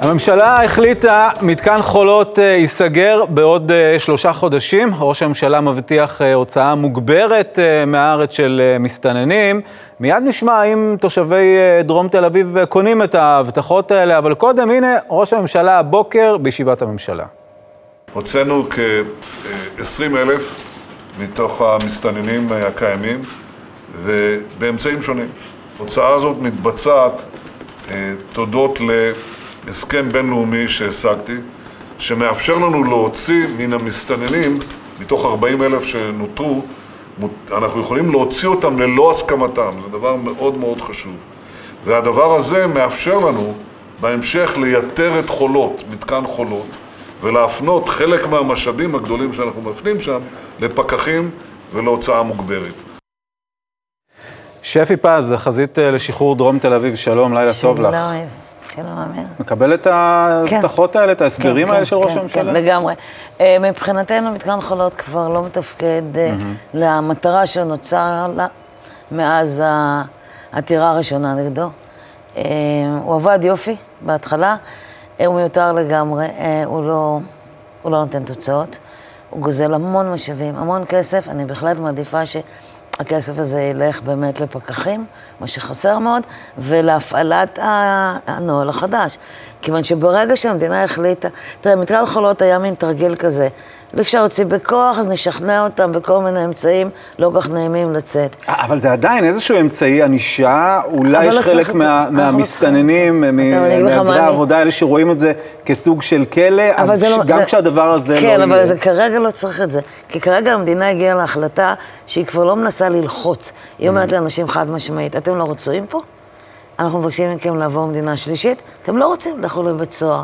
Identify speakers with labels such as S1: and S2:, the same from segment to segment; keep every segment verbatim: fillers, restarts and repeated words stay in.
S1: הממשלה החליטה, מתקן חולות ייסגר בעוד שלושה חודשים. ראש הממשלה מבטיח הוצאה מוגברת מהארץ של מסתננים. מיד נשמע אם תושבי דרום תל אביב קונים את ההבטחות האלה, אבל קודם, הנה ראש הממשלה הבוקר בישיבת הממשלה.
S2: הוצאנו כ-עשרים אלף מתוך המסתננים הקיימים, ובאמצעים שונים. ההוצאה הזאת מתבצעת תודות להסכם בינלאומי שהשגתי, שמאפשר לנו להוציא מן המסתננים, מתוך ארבעים אלף שנותרו, אנחנו יכולים להוציא אותם ללא הסכמתם. זה דבר מאוד מאוד חשוב. והדבר הזה מאפשר לנו בהמשך לייתר את חולות, מתקן חולות, ולהפנות חלק מהמשאבים הגדולים שאנחנו מפנים שם לפקחים ולהוצאה מוגברת.
S1: שפי פז, חזית לשחרור דרום תל אביב, שלום, לילה טוב לך.
S3: שלום, שלום אמיר.
S1: מקבל את ההבטחות האלה, את ההסברים האלה של ראש הממשלה?
S3: כן, לגמרי. מבחינתנו מתקן חולות כבר לא מתפקד למטרה שנוצר לה מאז העתירה הראשונה נגדו. הוא עבד יופי בהתחלה, הוא מיותר לגמרי, הוא לא, הוא לא נותן תוצאות, הוא גוזל המון משאבים, המון כסף. אני בהחלט מעדיפה שהכסף הזה ילך באמת לפקחים, מה שחסר מאוד, ולהפעלת הנוהל החדש. כיוון שברגע שהמדינה החליטה, תראה, מתקן חולות היה מין תרגיל כזה, לא אפשר להוציא בכוח, אז נשכנע אותם בכל מיני אמצעים לא כך נעימים לצאת.
S1: אבל זה עדיין איזשהו אמצעי ענישה, אולי יש חלק מהמסתננים, מהגרי העבודה האלה שרואים את זה כסוג של כלא, אז גם כשהדבר הזה לא יהיה.
S3: כן, אבל כרגע לא צריך את זה, כי כרגע המדינה הגיעה להחלטה שהיא כבר לא מנסה ללחוץ. היא אומרת לאנשים חד משמעית, אתם לא רוצים פה? אנחנו מבקשים מכם לעבור מדינה שלישית, אתם לא רוצים לכו לבית סוהר.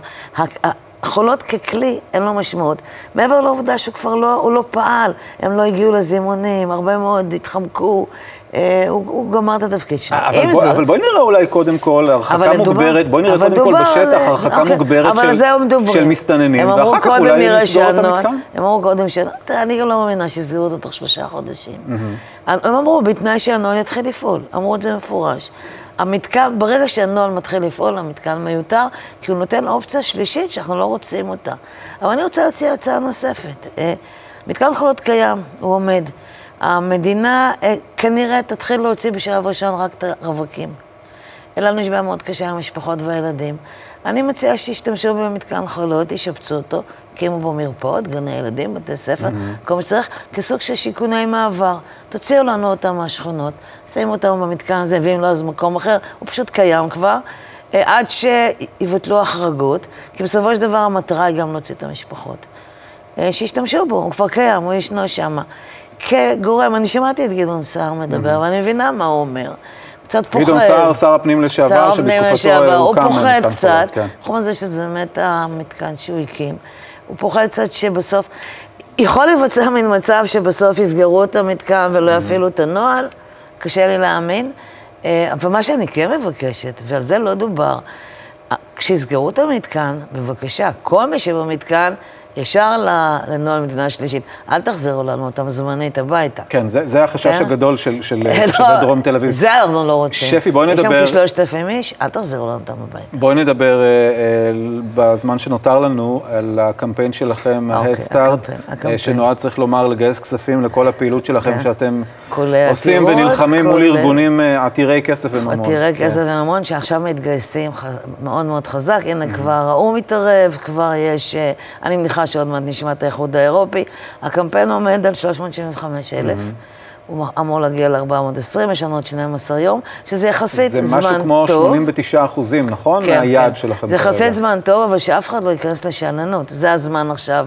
S3: חולות ככלי, אין לו משמעות. מעבר לעובדה שהוא כבר לא, הוא לא פעל, הם לא הגיעו לזימונים, הרבה מאוד התחמקו, אה, הוא, הוא גמר את התפקיד שלו.
S1: אבל, בוא, אבל בואי נראה אולי קודם כל הרחקה מוגברת, בואי נראה קודם כל בשטח הרחקה אוקיי, מוגברת של, של מסתננים, ואחר כך אולי נסגור את המתקן.
S3: הם אמרו קודם שהנועל, אני גם לא מאמינה שיסגרו אותו תוך שלושה חודשים. Mm-hmm. הם אמרו, בתנאי שהנועל יתחיל לפעול, אמרו את זה מפורש. המתקן, ברגע שהנועל מתחיל לפעול, המתקן מיותר, כי הוא נותן אופציה שלישית שאנחנו לא רוצים אותה. אבל אני רוצה להציע הצעה נוספת. מתקן חולות קיים, הוא עומד. המדינה כנראה תתחיל להוציא בשלב ראשון רק את הרווקים. לנו יש בעיה מאוד קשה עם המשפחות והילדים. אני מציעה שישתמשו במתקן חולות, ישפצו אותו, קימו בו מרפאות, גני ילדים, בתי ספר, mm-hmm. כל מה שצריך, כסוג של שיכוני מעבר. תוציאו לנו אותם מהשכונות, שימו אותם במתקן הזה, ואם לא אז מקום אחר, הוא פשוט קיים כבר, עד שיבטלו החרגות, כי בסופו של דבר המטרה היא גם להוציא את המשפחות. שישתמשו בו, הוא כבר קיים, הוא ישנו שם. כגורם, אני שמעתי את גדעון סער מדבר, mm-hmm. ואני מבינה מה הוא אומר. קצת פוחד. גדעון סער,
S1: שר הפנים לשעבר, שבתקופתו
S3: הוא פוחד קצת, חוץ מזה שזה באמת המתקן שהוא הקים. הוא פוחד קצת שבסוף, יכול לבצע מן מצב שבסוף יסגרו את המתקן ולא יפעילו את הנוהל, קשה לי להאמין. אבל מה שאני כן מבקשת, ועל זה לא דובר, כשיסגרו את המתקן, בבקשה, כל מי שבמתקן, ישר לנוהל מדינה שלישית. אל תחזרו לנו אותם זמנית הביתה.
S1: כן, זה, זה החשש הגדול של, של תושבי דרום תל אביב.
S3: זה אנחנו לא רוצים.
S1: שפי, בואי נדבר...
S3: יש שם כשלושת אלפים איש, אל תחזרו לנו אותם הביתה.
S1: בואי נדבר בזמן שנותר לנו על הקמפיין שלכם, ה-Head Start, שנועד, צריך לומר, לגייס כספים לכל הפעילות שלכם שאתם עושים ונלחמים מול ארגונים עתירי כסף וממון.
S3: עתירי כסף וממון, שעכשיו מתגייסים מאוד מאוד חזק. הנה כבר האו"ם מתערב, כבר יש... אני מניחה שעוד מעט נשמע את האיחוד האירופי. הקמפיין עומד על שלוש מאות שבעים וחמישה אלף. הוא אמור להגיע ל-ארבע מאות ועשרים, יש לנו עוד שנים עשר יום, שזה יחסית זמן טוב.
S1: זה משהו כמו שמונים ותשעה אחוזים, נכון?
S3: כן,
S1: מהיעד
S3: כן.
S1: שלכם.
S3: זה יחסית זמן טוב, אבל שאף אחד לא ייכנס לשאננות. זה הזמן עכשיו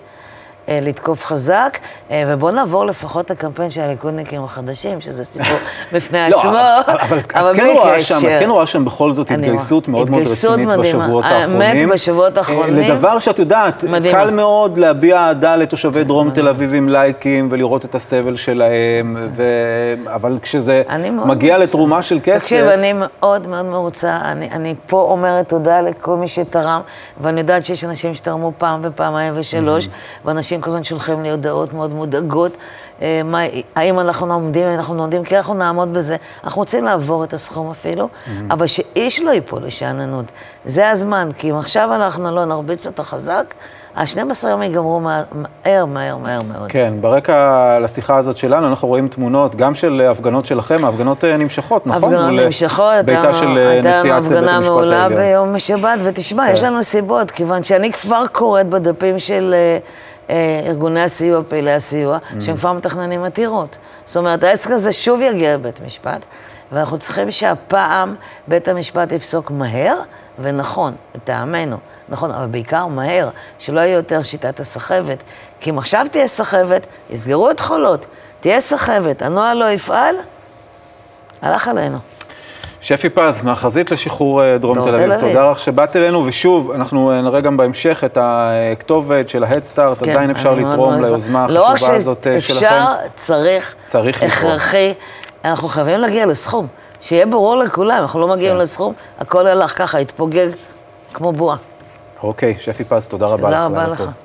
S3: לתקוף חזק, ובואו נעבור לפחות הקמפיין של הליכודניקים החדשים, שזה סיפור בפני עצמו.
S1: אבל כן רואה שם בכל זאת התגייסות מאוד מאוד רצינית בשבועות האחרונים.
S3: האמת, בשבועות האחרונים.
S1: לדבר שאת יודעת, קל מאוד להביע אהדה לתושבי דרום תל אביב עם לייקים, ולראות את הסבל שלהם, אבל כשזה מגיע לתרומה של כסף...
S3: תקשיב, אני מאוד מאוד מרוצה, אני פה אומרת תודה לכל מי שתרם, ואני יודעת שיש אנשים שתרמו פעם ופעמיים ושלוש, ואנשים אנשים כל הזמן שולחים לי הודעות מאוד מודאגות, אה, מה, האם אנחנו עומדים, האם אנחנו עומדים, כי אנחנו נעמוד בזה. אנחנו רוצים לעבור את הסכום אפילו, mm-hmm. אבל שאיש לא ייפול לשאננות. זה הזמן, כי אם עכשיו אנחנו לא נרביץ אותה חזק, ה-שנים עשר יום ייגמרו מהר, מהר, מהר מאוד.
S1: כן, ברקע לשיחה הזאת שלנו, אנחנו רואים תמונות גם של הפגנות שלכם, ההפגנות נמשכות, נכון?
S3: הפגנות נמשכות,
S1: ביתה של נשיאת בית המשפט העליון.
S3: הייתה הפגנה מעולה ביום שבת, ותשמע, יש לנו סיבות, כיוון שאני כבר קוראת בדפים של ארגוני הסיוע, פעילי הסיוע, שהם כבר מתכננים עתירות. זאת אומרת, העסק הזה שוב יגיע לבית משפט, ואנחנו צריכים שהפעם בית המשפט יפסוק מהר ונכון, לטעמנו. נכון, אבל בעיקר מהר, שלא יהיה יותר שיטת הסחבת. כי אם עכשיו תהיה סחבת, יסגרו את חולות, תהיה סחבת, הנוהל לא יפעל, הלך עלינו.
S1: שפי פז, מהחזית לשחרור דרום תל אביב, תודה לך שבאת אלינו, ושוב, אנחנו נראה גם בהמשך את הכתובת של ההדסטארט, עדיין אפשר לתרום ליוזמה החשובה הזאת שלכם.
S3: לא רק שאפשר, צריך, הכרחי, אנחנו חייבים להגיע לסכום, שיהיה ברור לכולם, אנחנו לא מגיעים לסכום, הכל הלך ככה, התפוגג כמו בועה.
S1: אוקיי, שפי פז, תודה רבה לך.
S3: תודה רבה לך.